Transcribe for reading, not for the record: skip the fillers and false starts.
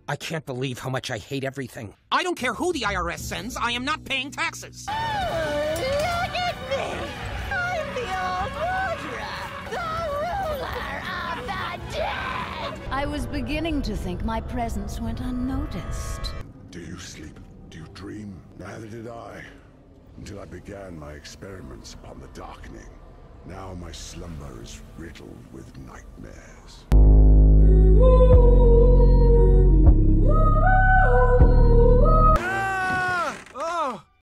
I can't believe how much I hate everything. I don't care who the IRS sends, I am not paying taxes. Oh, look at me! I'm the old Mordra, the ruler of the dead! I was beginning to think my presence went unnoticed. Do you sleep? Do you dream? Neither did I, until I began my experiments upon the darkening. Now my slumber is riddled with nightmares.